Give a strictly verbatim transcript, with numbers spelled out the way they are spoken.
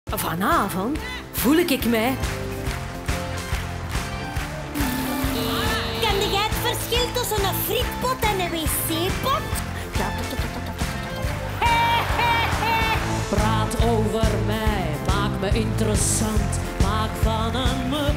Vanavond voel ik mij. Kende jij het verschil tussen een frietpot en een wc-pot? Praat over mij, maak me interessant, maak van een me